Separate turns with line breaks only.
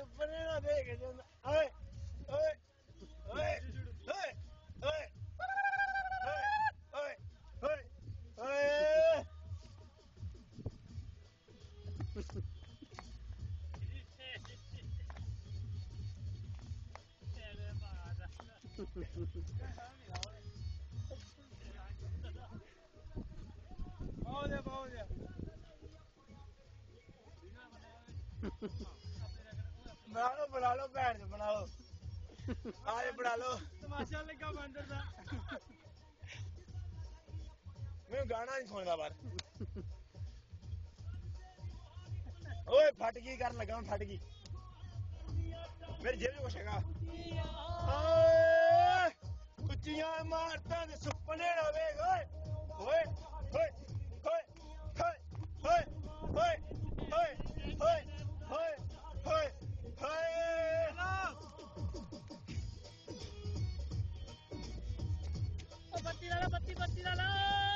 ਸੁਪਨੇ ਨਾ ਦੇਖ ਜਾਂਦਾ ਓਏ ਓਏ ਓਏ ਓਏ ਓਏ ਓਏ ਓਏ ਓਏ ਬਹੁਤ बना लो भैन से बना लो आज बना लो तमाशा लगा बंदर दा मैं गाना नहीं सुनदा बार ओए फट गई कर लगा फट गई मेरी जेब में कुछ हैगा उच्चियां इमारतां दे सुपने ना वेख ओए ओए ओए ओए ओए ओए ओए ओए ओए ओए
बत्ती ला बत्ती ला